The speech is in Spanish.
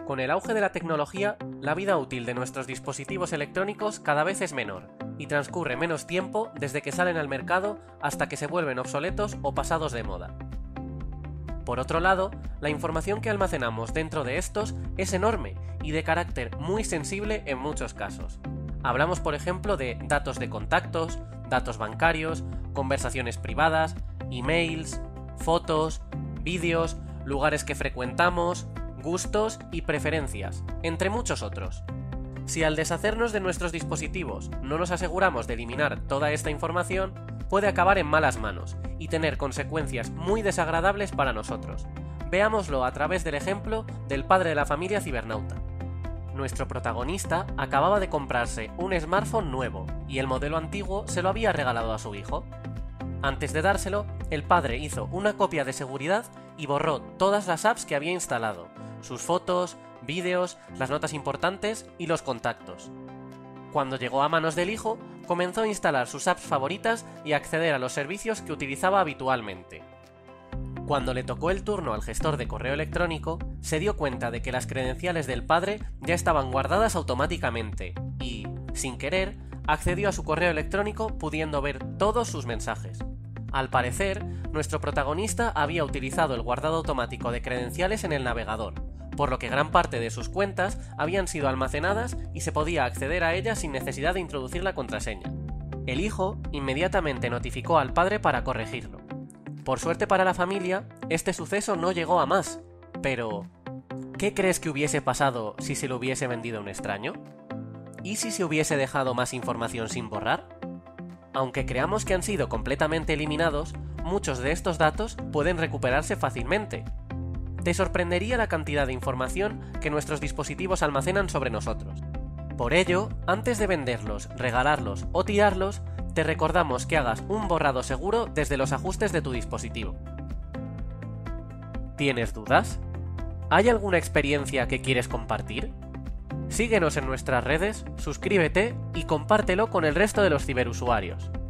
Con el auge de la tecnología, la vida útil de nuestros dispositivos electrónicos cada vez es menor, y transcurre menos tiempo desde que salen al mercado hasta que se vuelven obsoletos o pasados de moda. Por otro lado, la información que almacenamos dentro de estos es enorme y de carácter muy sensible en muchos casos. Hablamos, por ejemplo, de datos de contactos, datos bancarios, conversaciones privadas, emails, fotos, vídeos, lugares que frecuentamos, gustos y preferencias, entre muchos otros. Si al deshacernos de nuestros dispositivos no nos aseguramos de eliminar toda esta información, puede acabar en malas manos y tener consecuencias muy desagradables para nosotros. Veámoslo a través del ejemplo del padre de la familia cibernauta. Nuestro protagonista acababa de comprarse un smartphone nuevo y el modelo antiguo se lo había regalado a su hijo. Antes de dárselo, el padre hizo una copia de seguridad y borró todas las apps que había instalado, sus fotos, vídeos, las notas importantes y los contactos. Cuando llegó a manos del hijo, comenzó a instalar sus apps favoritas y a acceder a los servicios que utilizaba habitualmente. Cuando le tocó el turno al gestor de correo electrónico, se dio cuenta de que las credenciales del padre ya estaban guardadas automáticamente y, sin querer, accedió a su correo electrónico pudiendo ver todos sus mensajes. Al parecer, nuestro protagonista había utilizado el guardado automático de credenciales en el navegador, por lo que gran parte de sus cuentas habían sido almacenadas y se podía acceder a ellas sin necesidad de introducir la contraseña. El hijo inmediatamente notificó al padre para corregirlo. Por suerte para la familia, este suceso no llegó a más, pero ¿qué crees que hubiese pasado si se lo hubiese vendido a un extraño? ¿Y si se hubiese dejado más información sin borrar? Aunque creamos que han sido completamente eliminados, muchos de estos datos pueden recuperarse fácilmente. Te sorprendería la cantidad de información que nuestros dispositivos almacenan sobre nosotros. Por ello, antes de venderlos, regalarlos o tirarlos, te recordamos que hagas un borrado seguro desde los ajustes de tu dispositivo. ¿Tienes dudas? ¿Hay alguna experiencia que quieres compartir? Síguenos en nuestras redes, suscríbete y compártelo con el resto de los ciberusuarios.